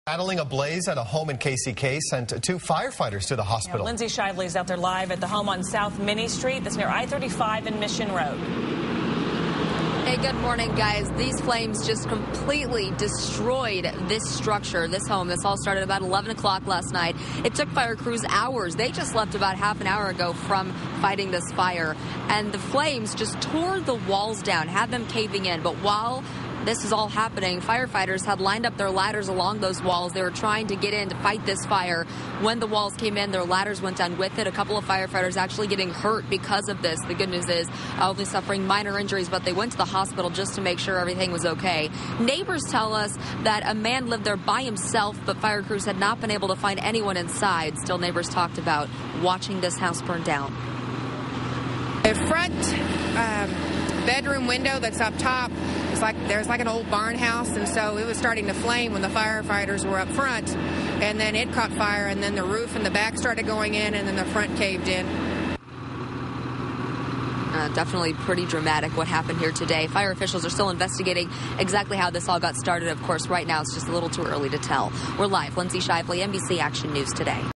Battling a blaze at a home in KCK sent 2 firefighters to the hospital. Lindsay Shively is out there live at the home on South Minnie Street. That's near I-35 and Mission Road. Hey, good morning, guys. These flames just completely destroyed this structure, this home. This all started about 11 o'clock last night. It took fire crews hours. They just left about half an hour ago from fighting this fire. And the flames just tore the walls down, had them caving in. But while this is all happening, firefighters had lined up their ladders along those walls. They were trying to get in to fight this fire. When the walls came in, their ladders went down with it. A couple of firefighters actually getting hurt because of this. The good news is only suffering minor injuries, but they went to the hospital just to make sure everything was okay. Neighbors tell us that a man lived there by himself, but fire crews had not been able to find anyone inside. Still, neighbors talked about watching this house burn down. The front bedroom window that's up top, there's like an old barn house, and so it was starting to flame when the firefighters were up front, and then it caught fire, and then the roof and the back started going in, and then the front caved in. Definitely pretty dramatic what happened here today. Fire officials are still investigating exactly how this all got started. Of course, right now it's just a little too early to tell. We're live. Lindsay Shively, NBC Action News Today.